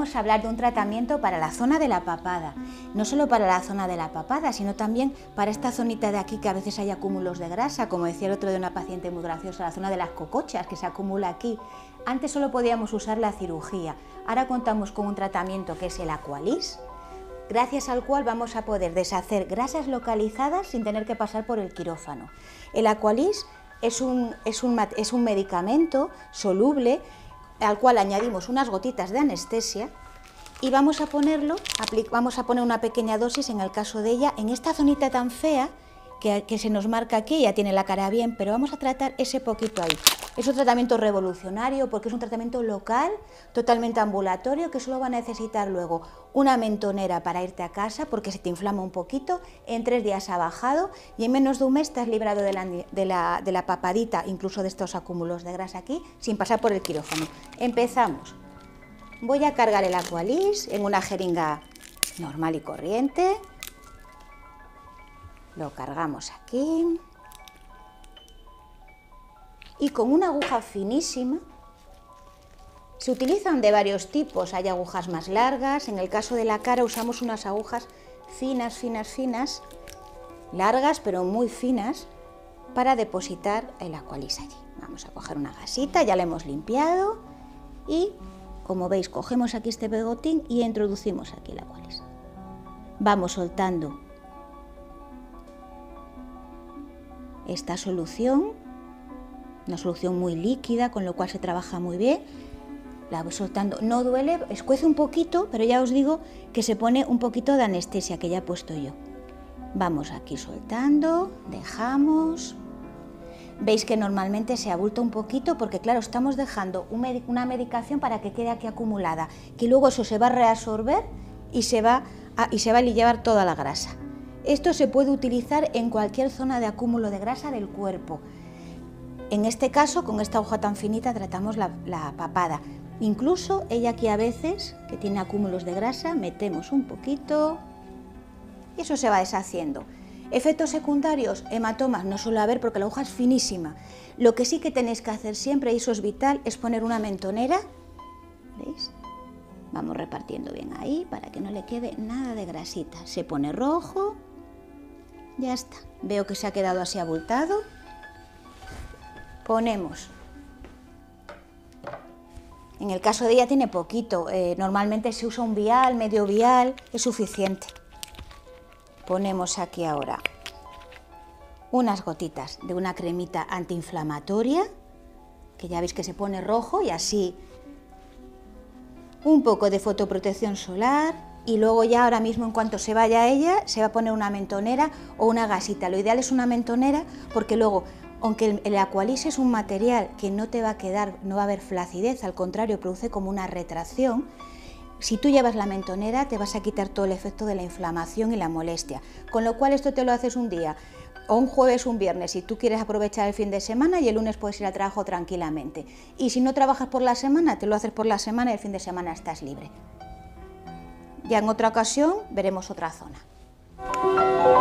vamos a hablar de un tratamiento para la zona de la papada. No solo para la zona de la papada, sino también para esta zonita de aquí que a veces hay acúmulos de grasa, como decía el otro de una paciente muy graciosa, la zona de las cocochas que se acumula aquí. Antes solo podíamos usar la cirugía, ahora contamos con un tratamiento que es el Aqualis, gracias al cual vamos a poder deshacer grasas localizadas sin tener que pasar por el quirófano. El Aqualis es un medicamento soluble al cual añadimos unas gotitas de anestesia y vamos a poner una pequeña dosis, en el caso de ella, en esta zonita tan fea que se nos marca aquí. Ella tiene la cara bien, pero vamos a tratar ese poquito ahí. Es un tratamiento revolucionario porque es un tratamiento local, totalmente ambulatorio, que solo va a necesitar luego una mentonera para irte a casa porque se te inflama un poquito, en 3 días ha bajado y en menos de un mes estás librado de la papadita, incluso de estos acúmulos de grasa aquí, sin pasar por el quirófano. Empezamos. Voy a cargar el Aqualis en una jeringa normal y corriente. Lo cargamos aquí. Y con una aguja finísima, se utilizan de varios tipos, hay agujas más largas, en el caso de la cara usamos unas agujas finas, largas pero muy finas, para depositar el Aqualis allí. Vamos a coger una gasita, ya la hemos limpiado y, como veis, cogemos aquí este pegotín y introducimos aquí el Aqualis. Vamos soltando esta solución, una solución muy líquida, con lo cual se trabaja muy bien. La voy soltando, no duele, escuece un poquito, pero ya os digo que se pone un poquito de anestesia que ya he puesto yo. Vamos aquí soltando, dejamos. Veis que normalmente se abulta un poquito porque, claro, estamos dejando una medicación para que quede aquí acumulada, que luego eso se va a reabsorber y se va a llevar toda la grasa. Esto se puede utilizar en cualquier zona de acúmulo de grasa del cuerpo. En este caso, con esta aguja tan finita, tratamos la papada. Incluso ella aquí a veces, que tiene acúmulos de grasa, metemos un poquito y eso se va deshaciendo. Efectos secundarios, hematomas, no suele haber porque la aguja es finísima. Lo que sí que tenéis que hacer siempre, y eso es vital, es poner una mentonera. ¿Veis? Vamos repartiendo bien ahí para que no le quede nada de grasita. Se pone rojo, ya está. Veo que se ha quedado así abultado. Ponemos, en el caso de ella tiene poquito, normalmente se usa un vial, medio vial, es suficiente. Ponemos aquí ahora unas gotitas de una cremita antiinflamatoria, que ya veis que se pone rojo, y así un poco de fotoprotección solar, y luego ya ahora mismo, en cuanto se vaya ella, se va a poner una mentonera o una gasita. Lo ideal es una mentonera porque luego, aunque el Aqualis es un material que no te va a quedar, no va a haber flacidez, al contrario, produce como una retracción, si tú llevas la mentonera te vas a quitar todo el efecto de la inflamación y la molestia, con lo cual esto te lo haces un día, o un jueves o un viernes, si tú quieres aprovechar el fin de semana, y el lunes puedes ir al trabajo tranquilamente. Y si no trabajas por la semana, te lo haces por la semana y el fin de semana estás libre. Ya en otra ocasión veremos otra zona.